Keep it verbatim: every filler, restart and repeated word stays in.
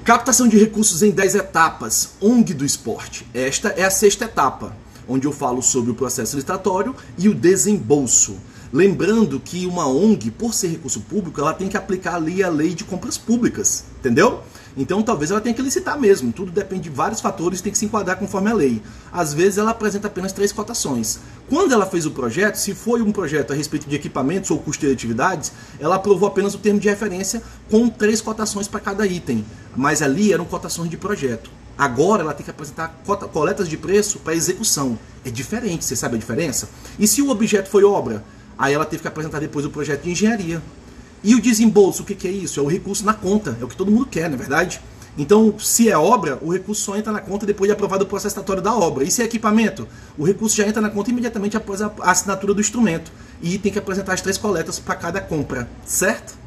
Captação de recursos em dez etapas, O N G do esporte. Esta é a sexta etapa, onde eu falo sobre o processo licitatório e o desembolso. Lembrando que uma O N G, por ser recurso público, ela tem que aplicar ali a lei de compras públicas, entendeu? Então talvez ela tenha que licitar mesmo, tudo depende de vários fatores, tem que se enquadrar conforme a lei. Às vezes ela apresenta apenas três cotações. Quando ela fez o projeto, se foi um projeto a respeito de equipamentos ou custo de atividades, ela aprovou apenas o termo de referência com três cotações para cada item, mas ali eram cotações de projeto. Agora ela tem que apresentar cota, coletas de preço para execução. É diferente, você sabe a diferença? E se o objeto foi obra? Aí ela teve que apresentar depois o projeto de engenharia. E o desembolso, o que, que é isso? É o recurso na conta, é o que todo mundo quer, não é verdade? Então, se é obra, o recurso só entra na conta depois de aprovado o processo licitatório da obra. E se é equipamento, o recurso já entra na conta imediatamente após a assinatura do instrumento. E tem que apresentar as três coletas para cada compra, certo?